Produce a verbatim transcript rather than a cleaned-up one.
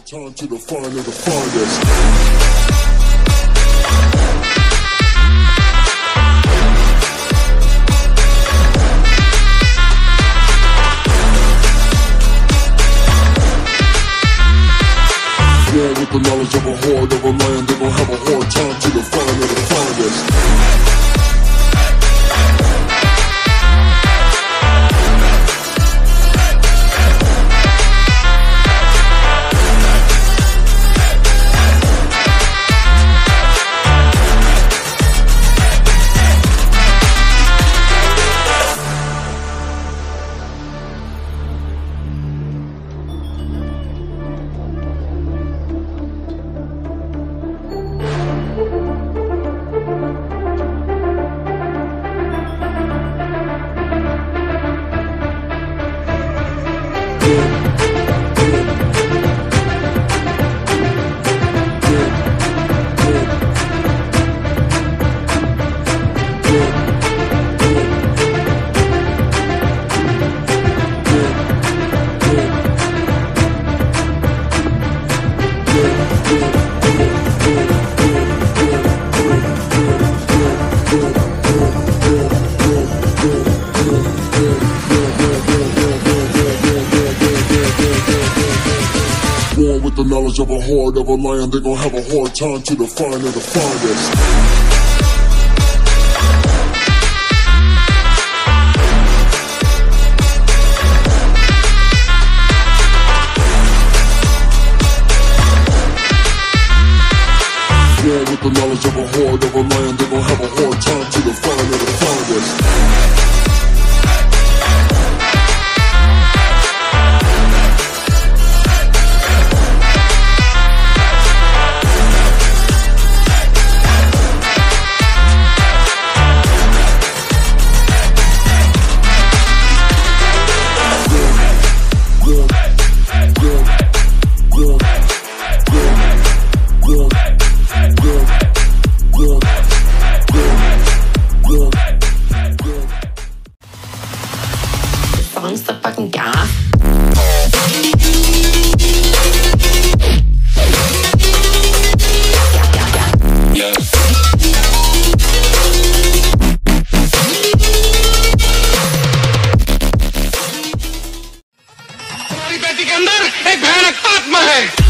hard time to define and define this. Born with the knowledge of a horde of a land, they gon' have a hard time to define and define this. Born with the knowledge of a horde of a land, they gon' have a hard time to define and define this. Born with the knowledge of a horde of a land, they gon' have a hard time to define and define this. Songs the fucking gas. बेटी के अंदर एक भयानक आत्मा है।